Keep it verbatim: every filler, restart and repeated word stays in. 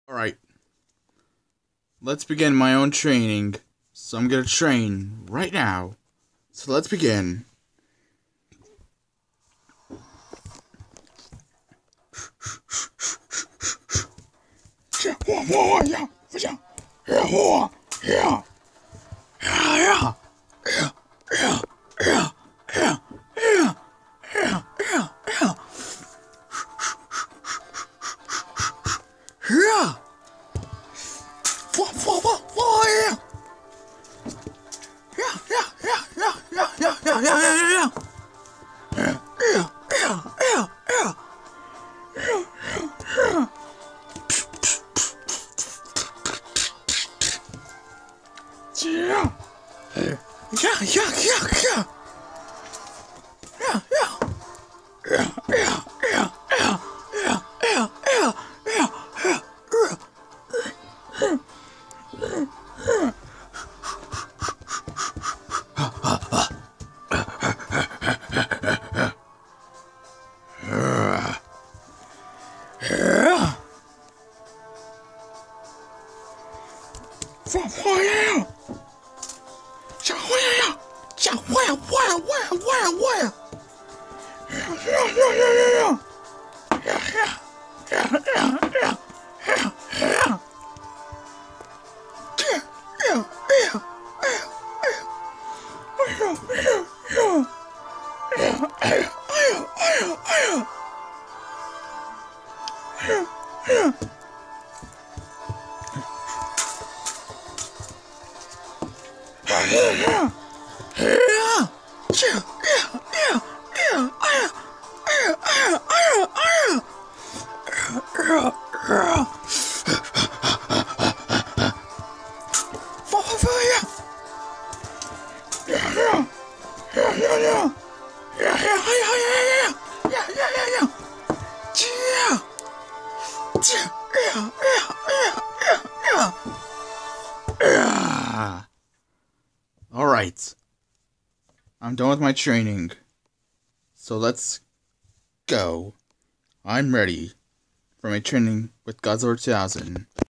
Alright. Let's begin my own training. So I'm gonna train right now. So let's begin. Yeah, yeah, yeah, yeah, yeah. Yeah, yeah. Yeah, yeah, yeah, yeah, yeah, yeah, yeah, yeah, yeah. Alright. I'm done with my training. So let's go. I'm ready for my training with Godzilla two thousand.